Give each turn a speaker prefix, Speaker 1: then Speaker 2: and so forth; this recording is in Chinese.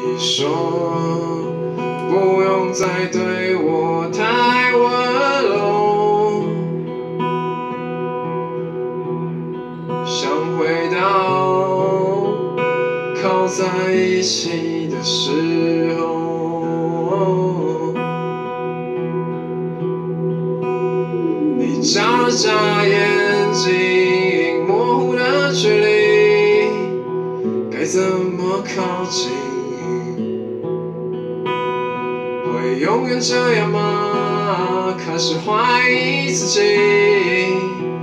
Speaker 1: 你说不用再对我太温柔，想回到靠在一起的时候。你眨了眨眼睛，模糊的距离，该怎么靠近？会永远这样吗？开始怀疑自己，